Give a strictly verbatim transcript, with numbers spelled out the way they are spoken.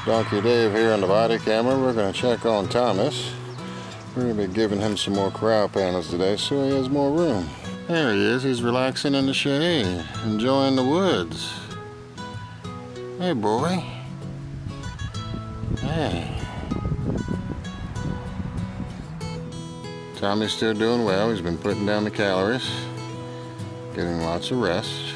Donkey Dave here on the body camera. We're going to check on Thomas. We're going to be giving him some more corral panels today so he has more room. There he is. He's relaxing in the shade, enjoying the woods. Hey, boy. Hey. Tommy's still doing well. He's been putting down the calories, getting lots of rest.